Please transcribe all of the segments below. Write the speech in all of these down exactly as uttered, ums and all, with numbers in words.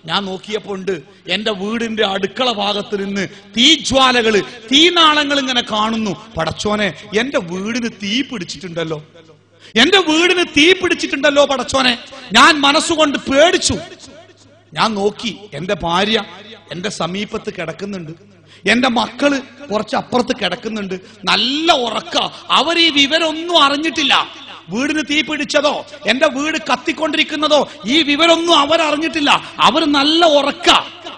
ഞാൻ നോക്കിയപ്പോ ഉണ്ട് എന്റെ വീടിന്റെ അടുക്കള ഭാഗത്ത് നിന്ന് തീജ്വാലകള് തീനാളങ്ങൾ ഇങ്ങനെ കാണുന്നു. പടച്ചോനെ, എന്റെ വീടിന് തീ പിടിച്ചിട്ടുണ്ടല്ലോ, എന്റെ വീടിന് തീ പിടിച്ചിട്ടുണ്ടല്ലോ പടച്ചോനെ. ഞാൻ മനസ്സുകൊണ്ട് പേടിച്ചു. ഞാൻ നോക്കി, എന്റെ ഭാര്യ എന്റെ സമീപത്ത് കിടക്കുന്നുണ്ട്, എന്റെ മക്കള് കുറച്ച് അപ്പുറത്ത് കിടക്കുന്നുണ്ട്. നല്ല ഉറക്ക. അവർ ഈ വിവരമൊന്നും അറിഞ്ഞിട്ടില്ല. വീടിന് തീ പിടിച്ചതോ എന്റെ വീട് കത്തിക്കൊണ്ടിരിക്കുന്നതോ ഈ വിവരമൊന്നും അവരറിഞ്ഞിട്ടില്ല. അവർ നല്ല ഉറക്ക.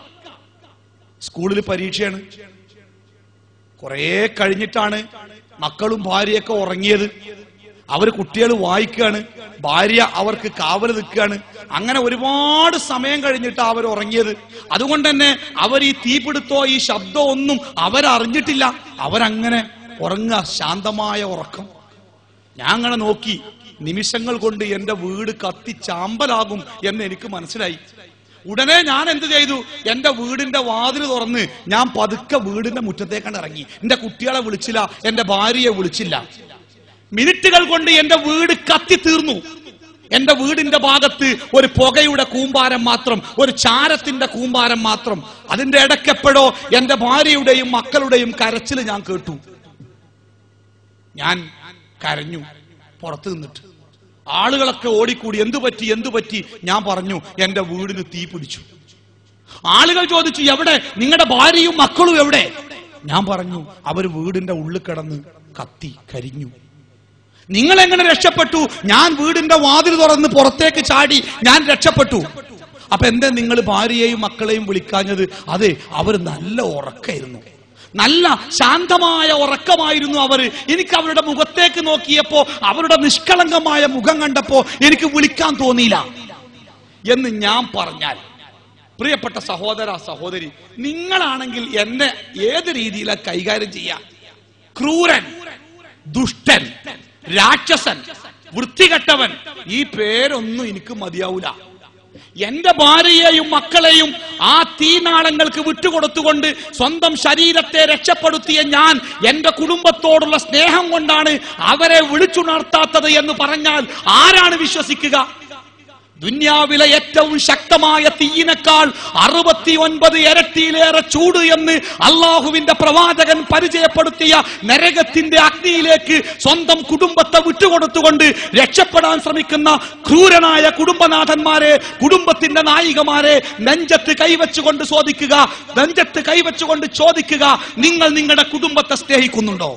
സ്കൂളിൽ പരീക്ഷയാണ്. കുറെ കഴിഞ്ഞിട്ടാണ് മക്കളും ഭാര്യയൊക്കെ ഉറങ്ങിയത്. അവര് കുട്ടികൾ വായിക്കുകയാണ്, ഭാര്യ അവർക്ക് കാവൽ നിൽക്കുകയാണ്. അങ്ങനെ ഒരുപാട് സമയം കഴിഞ്ഞിട്ട് അവർ ഉറങ്ങിയത്. അതുകൊണ്ട് തന്നെ അവർ ഈ തീപിടുത്തോ ഈ ശബ്ദമോ ഒന്നും അവരറിഞ്ഞിട്ടില്ല. അവരങ്ങനെ ഉറങ്ങുക, ശാന്തമായ ഉറക്കം. ഞാൻ അങ്ങനെ നോക്കി. നിമിഷങ്ങൾ കൊണ്ട് എന്റെ വീട് കത്തി ചാമ്പലാകും എന്ന് എനിക്ക് മനസ്സിലായി. ഉടനെ ഞാൻ എന്ത് ചെയ്തു? എന്റെ വീടിന്റെ വാതിൽ തുറന്ന് ഞാൻ പതുക്കെ വീടിന്റെ മുറ്റത്തേക്കാണ് ഇറങ്ങി. എന്റെ കുട്ടികളെ വിളിച്ചില്ല, എന്റെ ഭാര്യയെ വിളിച്ചില്ല. മിനിറ്റുകൾ കൊണ്ട് എന്റെ വീട് കത്തി തീർന്നു. എന്റെ വീടിന്റെ ഭാഗത്ത് ഒരു പുകയുടെ കൂമ്പാരം മാത്രം, ഒരു ചാരത്തിന്റെ കൂമ്പാരം മാത്രം. അതിന്റെ ഇടയ്ക്കെപ്പോഴോ എന്റെ ഭാര്യയുടെയും മക്കളുടെയും കരച്ചിൽ ഞാൻ കേട്ടു. ഞാൻ കരഞ്ഞു പുറത്തു നിന്നിട്ട്. ആളുകളൊക്കെ ഓടിക്കൂടി, എന്തു പറ്റി എന്തു പറ്റി? ഞാൻ പറഞ്ഞു, എന്റെ വീടിന് തീ പിടിച്ചു. ആളുകൾ ചോദിച്ചു, എവിടെ? നിങ്ങളുടെ ഭാര്യയും മക്കളും എവിടെ? ഞാൻ പറഞ്ഞു, അവർ വീടിന്റെ ഉള്ളിൽ കിടന്ന് കത്തി കരിഞ്ഞു. നിങ്ങൾ എങ്ങനെ രക്ഷപ്പെട്ടു? ഞാൻ വീടിന്റെ വാതിൽ തുറന്ന് പുറത്തേക്ക് ചാടി, ഞാൻ രക്ഷപ്പെട്ടു. അപ്പൊ എന്താ നിങ്ങൾ ഭാര്യയെയും മക്കളെയും വിളിക്കാഞ്ഞത്? അതെ, അവർ നല്ല ഉറക്കായിരുന്നു, നല്ല ശാന്തമായ ഉറക്കമായിരുന്നു അവര്. എനിക്ക് അവരുടെ മുഖത്തേക്ക് നോക്കിയപ്പോ, അവരുടെ നിഷ്കളങ്കമായ മുഖം കണ്ടപ്പോ എനിക്ക് വിളിക്കാൻ തോന്നിയില്ല എന്ന് ഞാൻ പറഞ്ഞാൽ, പ്രിയപ്പെട്ട സഹോദര സഹോദരി, നിങ്ങളാണെങ്കിൽ എന്നെ ഏത് രീതിയിലാണ് കൈകാര്യം ചെയ്യാം? ക്രൂരൻ, ദുഷ്ടൻ, രാക്ഷസൻ, വൃത്തികെട്ടവൻ, ഈ പേരൊന്നും എനിക്ക് മതിയാവൂല. എന്റെ ഭാര്യയെയും മക്കളെയും ആ തീനാളങ്ങൾക്ക് വിട്ടുകൊടുത്തുകൊണ്ട് സ്വന്തം ശരീരത്തെ രക്ഷപ്പെടുത്തിയ ഞാൻ എന്റെ കുടുംബത്തോടുള്ള സ്നേഹം കൊണ്ടാണ് അവരെ വിളിച്ചുണർത്താത്തത് എന്ന് പറഞ്ഞാൽ ആരാണ് വിശ്വസിക്കുക? ദുന്യാവിലെ ഏറ്റവും ശക്തമായ തീയിനേക്കാൾ അറുപത്തി ഒൻപത് ഇരട്ടിയിലേറെ ചൂട് എന്ന് അള്ളാഹുവിന്റെ പ്രവാചകൻ പരിചയപ്പെടുത്തിയ നരകത്തിന്റെ അഗ്നിയിലേക്ക് സ്വന്തം കുടുംബത്തെ വിട്ടുകൊടുത്തുകൊണ്ട് രക്ഷപ്പെടാൻ ശ്രമിക്കുന്ന ക്രൂരനായ കുടുംബനാഥന്മാരെ, കുടുംബത്തിന്റെ നായികമാരെ നെഞ്ചത്ത് കൈവച്ചുകൊണ്ട് ചോദിക്കുക, നെഞ്ചത്ത് കൈവച്ചുകൊണ്ട് ചോദിക്കുക, നിങ്ങൾ നിങ്ങളുടെ കുടുംബത്തെ സ്നേഹിക്കുന്നുണ്ടോ?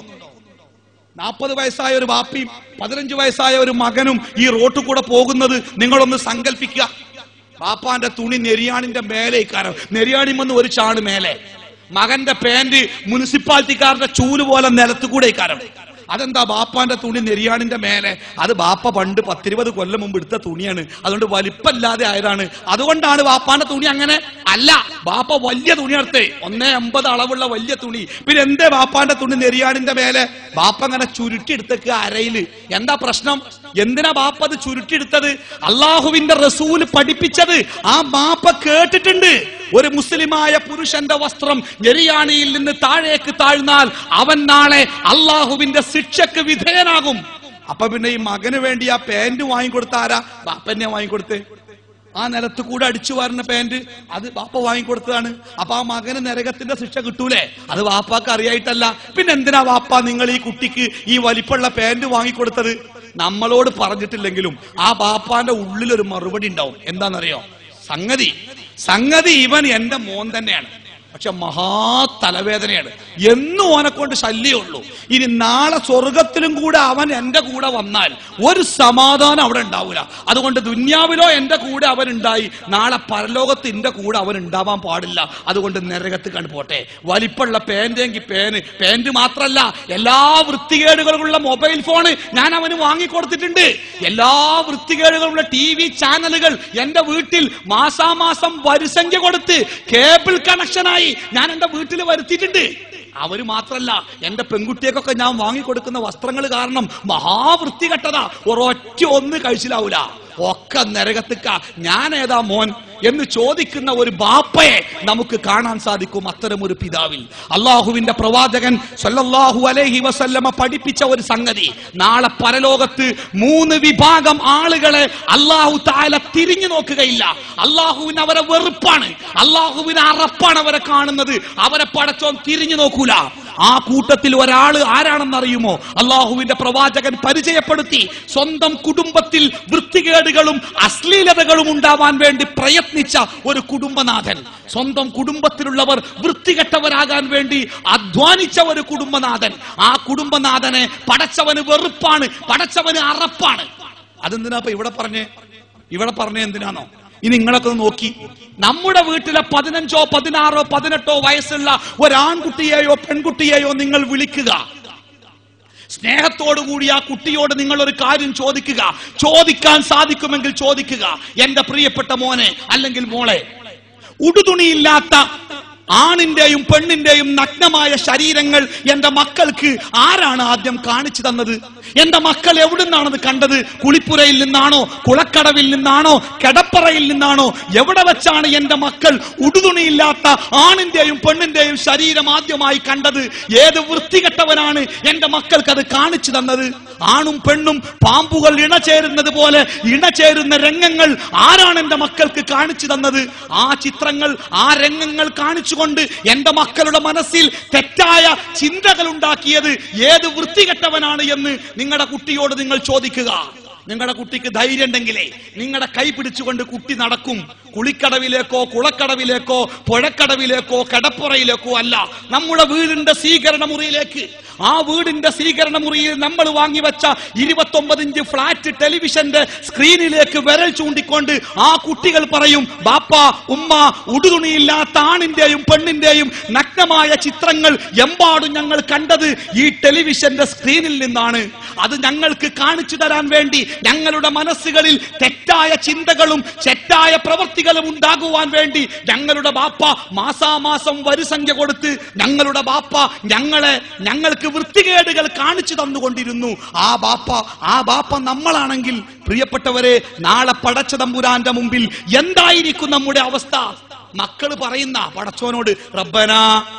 നാൽപ്പത് വയസ്സായ ഒരു ബാപ്പിയും പതിനഞ്ച് വയസ്സായ ഒരു മകനും ഈ റോട്ടിൽ കൂടെ പോകുന്നത് നിങ്ങളൊന്ന് സങ്കല്പിക്കുക. ബാപ്പാന്റെ തുണി നെരിയാണിന്റെ മേലെ ഇക്കാരം, നെരിയാണിമെന്ന് ഒരു ചാണ് മേലെ. മകന്റെ പാന്റ് മുനിസിപ്പാലിറ്റിക്കാരുടെ ചൂല് പോലെ നിലത്തുകൂടെ ഇക്കാരം. അതെന്താ ബാപ്പാന്റെ തുണി നെരിയാണിന്റെ മേലെ? അത് ബാപ്പ പണ്ട് പത്തിരുപത് കൊല്ലം മുമ്പ് എടുത്ത തുണിയാണ്, അതുകൊണ്ട് വലിപ്പല്ലാതെ ആയതാണ്. അതുകൊണ്ടാണ് ബാപ്പാന്റെ തുണി അങ്ങനെ അല്ല. ബാപ്പ വലിയ തുണി എടുത്തേ, ഒന്നേ അമ്പത് അളവുള്ള വലിയ തുണി. പിന്നെ എന്തേ ബാപ്പാന്റെ തുണി നെരിയാണിന്റെ മേലെ? ബാപ്പ അങ്ങനെ ചുരുട്ടിയെടുത്തേക്ക് അരയില്. എന്താ പ്രശ്നം? എന്തിനാ ബാപ്പ അത് ചുരുട്ടിയെടുത്തത്? അള്ളാഹുവിന്റെ റസൂല് പഠിപ്പിച്ചത് ആ ബാപ്പ കേട്ടിട്ടുണ്ട്. ഒരു മുസ്ലിമായ പുരുഷന്റെ വസ്ത്രം നെരിയാണിയിൽ നിന്ന് താഴേക്ക് താഴ്ന്നാൽ അവൻ നാളെ അള്ളാഹുവിന്റെ ശിക്ഷക്ക് വിധേയനാകും. അപ്പൊ പിന്നെ ഈ മകന് വേണ്ടി ആ പാന്റ് വാങ്ങിക്കൊടുത്ത ആരാ? ബാപ്പന്നെ വാങ്ങിക്കൊടുത്തേ. ആ നിലത്ത് കൂടെ അടിച്ചു വാരുന്ന പാന്റ് അത് ബാപ്പ വാങ്ങിക്കൊടുത്തതാണ്. അപ്പൊ ആ മകന് നരകത്തിന്റെ ശിക്ഷ കിട്ടൂലേ? അത് ബാപ്പാക്ക് അറിയായിട്ടല്ല. പിന്നെ എന്തിനാ ബാപ്പ നിങ്ങൾ ഈ കുട്ടിക്ക് ഈ വലിപ്പമുള്ള പാന്റ് വാങ്ങിക്കൊടുത്തത്? നമ്മളോട് പറഞ്ഞിട്ടില്ലെങ്കിലും ആ ബാപ്പാന്റെ ഉള്ളിലൊരു മറുപടി ഉണ്ടാവും. എന്താണെന്നറിയോ? സംഗതി സംഗതി ഇവൻ എന്റെ മോൻ തന്നെയാണ്, പക്ഷെ മഹാ തലവേദനയാണ്. എന്നും ഓനെ കൊണ്ട് ശല്യമുള്ളൂ. ഇനി നാളെ സ്വർഗത്തിലും കൂടെ അവൻ എന്റെ കൂടെ വന്നാൽ ഒരു സമാധാനം അവിടെ ഉണ്ടാവില്ല. അതുകൊണ്ട് ദുന്യാവിലോ എന്റെ കൂടെ അവൻ ഉണ്ടായി, നാളെ പരലോകത്ത് എന്റെ കൂടെ അവൻ ഉണ്ടാവാൻ പാടില്ല. അതുകൊണ്ട് നരകത്ത് കണ്ടു പോട്ടെ. വലിപ്പുള്ള പാന്റെങ്കിൽ പേന്, പാന്റ് മാത്രല്ല എല്ലാ വൃത്തികേടുകളുള്ള മൊബൈൽ ഫോണ് ഞാൻ അവന് വാങ്ങിക്കൊടുത്തിട്ടുണ്ട്. എല്ലാ വൃത്തികേടുകളുള്ള ടി വി ചാനലുകൾ എന്റെ വീട്ടിൽ മാസാമാസം വരിസംഖ്യ കൊടുത്ത് കേബിൾ കണക്ഷനായി ഞാൻ എന്റെ വീട്ടിൽ വരുത്തിയിട്ടുണ്ട്. അവര് മാത്രല്ല, എന്റെ പെൺകുട്ടിയൊക്കെ ഞാൻ വാങ്ങിക്കൊടുക്കുന്ന വസ്ത്രങ്ങൾ കാരണം മഹാവൃത്തികെട്ടതാ. ഒരൊറ്റ ഒന്ന് കഴിച്ചിലാവൂല, ഒക്കെ നരകത്തിക്ക. ഞാൻ ഏതാ മോൻ? എന്ന് ചോദിക്കുന്ന ഒരു ബാപ്പയെ നമുക്ക് കാണാൻ സാധിക്കും അത്തരം ഒരു പിതാവിൽ. അള്ളാഹുവിന്റെ പ്രവാചകൻ സല്ലല്ലാഹു അലൈഹി വസല്ലമ പഠിപ്പിച്ച ഒരു സംഗതി, നാളെ പരലോകത്ത് മൂന്ന് വിഭാഗം ആളുകളെ അള്ളാഹു തആല തിരിഞ്ഞു നോക്കുകയില്ല. അള്ളാഹുവിന് അവരെ വെറുപ്പാണ്, അള്ളാഹുവിന് അറപ്പാണ് അവരെ കാണുന്നത്. അവരെ പടച്ചോൻ തിരിഞ്ഞു നോക്കൂല. ആ കൂട്ടത്തിൽ ഒരാള് ആരാണെന്നറിയുമോ? അള്ളാഹുവിന്റെ പ്രവാചകൻ പരിചയപ്പെടുത്തി. സ്വന്തം കുടുംബത്തിൽ വൃത്തികേടുകളും അശ്ലീലതകളും ഉണ്ടാവാൻ വേണ്ടി പ്രയത്നിച്ച ഒരു കുടുംബനാഥൻ, സ്വന്തം കുടുംബത്തിലുള്ളവർ വൃത്തികെട്ടവരാകാൻ വേണ്ടി അധ്വാനിച്ച ഒരു കുടുംബനാഥൻ. ആ കുടുംബനാഥനെ പടച്ചവന് വെറുപ്പാണ്, പടച്ചവന് അറപ്പാണ്. അതെന്തിനാ ഇപ്പൊ ഇവിടെ പറഞ്ഞേ? ഇവിടെ പറഞ്ഞേ എന്തിനാണോ? ഇനി നിങ്ങളൊക്കെ നോക്കി, നമ്മുടെ വീട്ടിലെ പതിനഞ്ചോ പതിനാറോ പതിനെട്ടോ വയസ്സുള്ള ഒരാൺകുട്ടിയെയോ പെൺകുട്ടിയെയോ നിങ്ങൾ വിളിക്കുക. സ്നേഹത്തോടുകൂടി ആ കുട്ടിയോട് നിങ്ങൾ ഒരു കാര്യം ചോദിക്കുക. ചോദിക്കാൻ സാധിക്കുമെങ്കിൽ ചോദിക്കുക, എന്റെ പ്രിയപ്പെട്ട മോനെ അല്ലെങ്കിൽ മോളെ, ഉടുതുണിയില്ലാത്ത ആണിന്റെയും പെണ്ണിന്റെയും നഗ്നമായ ശരീരങ്ങൾ എന്റെ മക്കൾക്ക് ആരാണ് ആദ്യം കാണിച്ചു തന്നത്? എന്റെ മക്കൾ എവിടുന്നാണത് കണ്ടത്? കുളിപ്പുരയിൽ നിന്നാണോ, കുളക്കടവിൽ നിന്നാണോ, കിടപ്പറയിൽ നിന്നാണോ? എവിടെ വെച്ചാണ് എന്റെ മക്കൾ ഉടുതുണിയില്ലാത്ത ആണിന്റെയും പെണ്ണിന്റെയും ശരീരം ആദ്യമായി കണ്ടത്? ഏത് വൃത്തികെട്ടവനാണ് എന്റെ മക്കൾക്ക് അത് കാണിച്ചു തന്നത്? ആണും പെണ്ണും പാമ്പുകൾ ഇണചേരുന്നത് പോലെ ഇണചേരുന്ന രംഗങ്ങൾ ആരാണ് എന്റെ മക്കൾക്ക് കാണിച്ചു തന്നത്? ആ ചിത്രങ്ങൾ, ആ രംഗങ്ങൾ കാണിച്ചുകൊണ്ട് എന്റെ മക്കളുടെ മനസ്സിൽ തെറ്റായ ചിന്തകൾ ഉണ്ടാക്കിയത് ഏത് വൃത്തികെട്ടവനാണ് എന്ന് നിങ്ങളുടെ കുട്ടിയോട് നിങ്ങൾ ചോദിക്കുക. നിങ്ങളുടെ കുട്ടിക്ക് ധൈര്യം ഉണ്ടെങ്കിലേ നിങ്ങളുടെ കൈ പിടിച്ചുകൊണ്ട് കുട്ടി നടക്കും. കുളിക്കടവിലേക്കോ കുളക്കടവിലേക്കോ പുഴക്കടവിലേക്കോ കിടപ്പുറയിലേക്കോ അല്ല, നമ്മുടെ വീടിന്റെ സ്വീകരണ മുറിയിലേക്ക്. ആ വീടിന്റെ സ്വീകരണ മുറിയിൽ നമ്മൾ വാങ്ങിവെച്ച ഇരുപത്തി ഒമ്പത് ഇഞ്ച് ഫ്ലാറ്റ് ടെലിവിഷന്റെ സ്ക്രീനിലേക്ക് വിരൽ ചൂണ്ടിക്കൊണ്ട് ആ കുട്ടികൾ പറയും, ബാപ്പ ഉമ്മ, ഉടുതുണിയില്ലാത്ത ആണിന്റെയും പെണ്ണിന്റെയും നഗ്നമായ ചിത്രങ്ങൾ എമ്പാടും ഞങ്ങൾ കണ്ടത് ഈ ടെലിവിഷന്റെ സ്ക്രീനിൽ നിന്നാണ്. അത് ഞങ്ങൾക്ക് കാണിച്ചു തരാൻ വേണ്ടി ഞങ്ങളുടെ മനസ്സുകളിൽ തെറ്റായ ചിന്തകളും തെറ്റായ പ്രവൃത്തികളും ഉണ്ടാകുവാൻ വേണ്ടി ഞങ്ങളുടെ ബാപ്പ മാസാമാസം വരിസംഖ്യ കൊടുത്ത് ഞങ്ങളുടെ ബാപ്പ ഞങ്ങളെ ഞങ്ങൾക്ക് വൃത്തികേടുകൾ കാണിച്ചു തന്നുകൊണ്ടിരുന്നു. ആ ബാപ്പ ആ ബാപ്പ നമ്മളാണെങ്കിൽ പ്രിയപ്പെട്ടവരെ, നാളെ പടച്ച തമ്പുരാന്റെ മുമ്പിൽ എന്തായിരിക്കും നമ്മുടെ അവസ്ഥ? മക്കള് പറയുന്ന പടച്ചോനോട്, റബ്ബനാ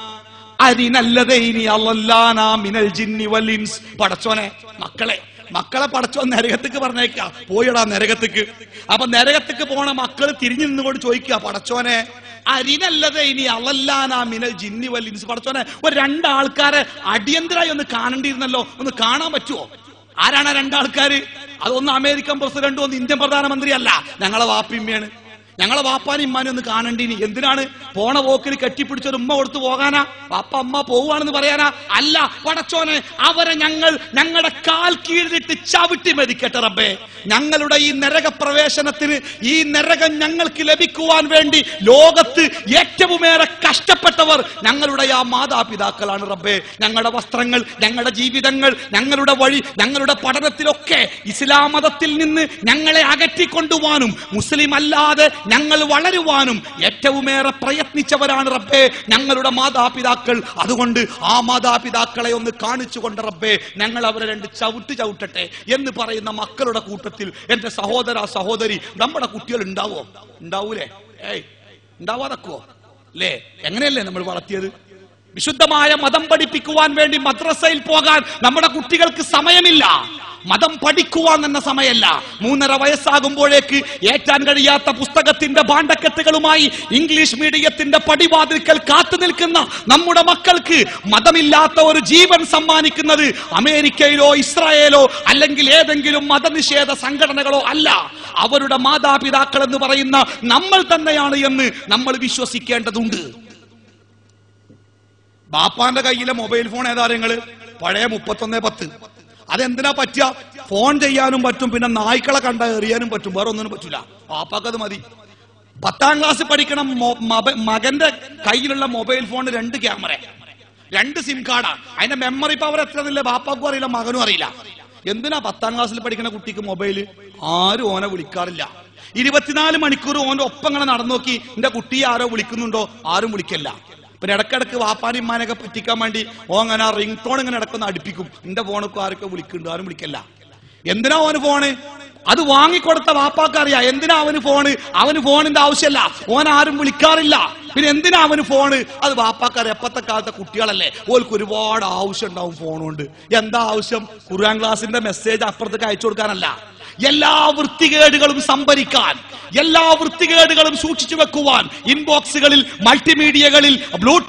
അരിനല്ലദൈനി അളല്ലാനാ മിനൽ ജിന്നി വൽ ഇൻസ്. പടച്ചോനെ, മക്കളെ മക്കളെ പടച്ചോ നരകത്തേക്ക് പറഞ്ഞേക്ക, പോയിടാ നരകത്തേക്ക്. അപ്പൊ നരകത്തേക്ക് പോണ മക്കള് തിരിഞ്ഞു നിന്നുകൊണ്ട് ചോദിക്കുക, പടച്ചോനെ അരിനല്ലതേ ഇനി അളല്ലാനാ മിനൽ ജിന്നി വൽ ഇൻസ്. പടച്ചോനെ, ഒരു രണ്ടാൾക്കാരെ അടിയന്തരായി ഒന്ന് കാണേണ്ടിയിരുന്നല്ലോ, ഒന്ന് കാണാൻ പറ്റുമോ? ആരാണ് ആ രണ്ടാൾക്കാര്? അതൊന്ന് അമേരിക്കൻ പ്രസിഡന്റും ഒന്ന് ഇന്ത്യൻ പ്രധാനമന്ത്രി അല്ല, ഞങ്ങളെ വാപ്പിമ്മയാണ്. ഞങ്ങളെ വാപ്പാനും ഇമ്മാനും ഒന്ന് കാണണ്ടിനി. എന്തിനാണ്? പോണ പോക്കിൽ കെട്ടിപ്പിടിച്ചൊരു ഉമ്മ കൊടുത്തു പോകാനാ? വാപ്പ അമ്മ പോവുകയാണെന്ന് പറയാനാ? അല്ല പടച്ചോനെ, അവരെ ഞങ്ങൾ ഞങ്ങളുടെ കാൽ കീഴിലിട്ട് ചവിട്ടി മരിക്കട്ടെ റബ്ബേ. ഞങ്ങളുടെ ഈ നരക പ്രവേശനത്തിന്, ഈ നരകം ഞങ്ങൾക്ക് ലഭിക്കുവാൻ വേണ്ടി ലോകത്ത് ഏറ്റവുമേറെ കഷ്ടപ്പെട്ടവർ ഞങ്ങളുടെ ആ മാതാപിതാക്കളാണ് റബ്ബേ. ഞങ്ങളുടെ വസ്ത്രങ്ങൾ, ഞങ്ങളുടെ ജീവിതങ്ങൾ, ഞങ്ങളുടെ വഴി, ഞങ്ങളുടെ പഠനത്തിലൊക്കെ ഇസ്ലാം മതത്തിൽ നിന്ന് ഞങ്ങളെ അകറ്റിക്കൊണ്ടുപോകാനും മുസ്ലിം അല്ലാതെ ഞങ്ങൾ വളരുവാനും ഏറ്റവുമേറെ പ്രയത്നിച്ചവരാണ് റബ്ബേ ഞങ്ങളുടെ മാതാപിതാക്കൾ. അതുകൊണ്ട് ആ മാതാപിതാക്കളെ ഒന്ന് കാണിച്ചുകൊണ്ട് റബ്ബേ ഞങ്ങൾ അവരെ രണ്ട് ചവിട്ട് ചവിട്ടട്ടെ എന്ന് പറയുന്ന മക്കളുടെ കൂട്ടത്തിൽ എന്റെ സഹോദര സഹോദരി, നമ്മുടെ കുട്ടികൾ ഉണ്ടാവോ? ഉണ്ടാവൂലേ? ഏയ് ഉണ്ടാവാതക്കുവോ? അല്ലേ? എങ്ങനെയല്ലേ നമ്മൾ വളർത്തിയത്? വിശുദ്ധമായ മതം പഠിപ്പിക്കുവാൻ വേണ്ടി മദ്രസയിൽ പോകാൻ നമ്മുടെ കുട്ടികൾക്ക് സമയമില്ല. മതം പഠിക്കുവാൻ തന്നെ സമയമല്ല. മൂന്നര വയസ്സാകുമ്പോഴേക്ക് ഏറ്റാൻ കഴിയാത്ത പുസ്തകത്തിന്റെ ഭാണ്ഡക്കെട്ടുകളുമായി ഇംഗ്ലീഷ് മീഡിയത്തിന്റെ പടിവാതിൽക്കൽ കാത്തു നിൽക്കുന്ന നമ്മുടെ മക്കൾക്ക് മതമില്ലാത്ത ഒരു ജീവൻ സമ്മാനിക്കുന്നത് അമേരിക്കയിലോ ഇസ്രായേലോ അല്ലെങ്കിൽ ഏതെങ്കിലും മതനിഷേധ സംഘടനകളോ അല്ല, അവരുടെ മാതാപിതാക്കൾ എന്ന് പറയുന്ന നമ്മൾ തന്നെയാണ് എന്ന് നമ്മൾ വിശ്വസിക്കേണ്ടതുണ്ട്. ബാപ്പാന്റെ കയ്യിലെ മൊബൈൽ ഫോൺ ഏതാ നിങ്ങള്? പഴയ മുപ്പത്തൊന്നേ പത്ത്. അതെന്തിനാ പറ്റുക? ഫോൺ ചെയ്യാനും പറ്റും, പിന്നെ നായ്ക്കളെ കണ്ട എറിയാനും പറ്റും, വേറെ ഒന്നിനും പറ്റൂല. പാപ്പാക്കത് മതി. പത്താം ക്ലാസ് പഠിക്കണം മകന്റെ കയ്യിലുള്ള മൊബൈൽ ഫോണിന് രണ്ട് ക്യാമറ, രണ്ട് സിം കാർഡാ. അതിന്റെ മെമ്മറി പവർ എത്രന്നില്ല ബാപ്പാക്കും അറിയില്ല, മകനും അറിയില്ല. എന്തിനാ പത്താം ക്ലാസ്സിൽ പഠിക്കുന്ന കുട്ടിക്ക് മൊബൈല്? ആരും ഓനെ വിളിക്കാറില്ല. ഇരുപത്തിനാല് മണിക്കൂർ ഓന്റെ ഒപ്പം ഇങ്ങനെ നടന്നു നോക്കി, എന്റെ കുട്ടിയെ ആരോ വിളിക്കുന്നുണ്ടോ? ആരും വിളിക്കല്ല. പിന്നെ ഇടക്കിടക്ക് വാപ്പാനും ഇമ്മാനൊക്കെ പറ്റിക്കാൻ വേണ്ടി ഓ അങ്ങനെ റിംഗ് ടോൺ ഇങ്ങനെ ഇടക്കൊന്ന് അടുപ്പിക്കും. എന്റെ ഫോണൊക്കെ ആരൊക്കെ വിളിക്കുന്നുണ്ടോ? ആരും വിളിക്കല്ല. എന്തിനാ ഓന് ഫോണ്? അത് വാങ്ങിക്കൊടുത്ത വാപ്പാക്കറിയാം എന്തിനാ അവന് ഫോണ്. അവന് ഫോണിന്റെ ആവശ്യമല്ല, ഓൻ ആരും വിളിക്കാറില്ല. പിന്നെ എന്തിനാ അവന് ഫോണ്? അത് വാപ്പാക്കറിയാം. എപ്പത്തെ കാലത്തെ കുട്ടികളല്ലേ, ഓൾക്ക് ഒരുപാട് ആവശ്യം ഉണ്ടാവും ഫോൺ കൊണ്ട്. എന്താ ആവശ്യം? ഖുർആൻ ക്ലാസിന്റെ മെസ്സേജ് അപ്പുറത്തേക്ക് അയച്ചു കൊടുക്കാനല്ല, എല്ലാ വൃത്തികേടുകളും സംഭരിക്കാൻ, എല്ലാ വൃത്തികേടുകളും സൂക്ഷിച്ചു വെക്കുവാൻ, ഇൻബോക്സുകളിൽ, മൾട്ടിമീഡിയകളിൽ, ബ്ലൂ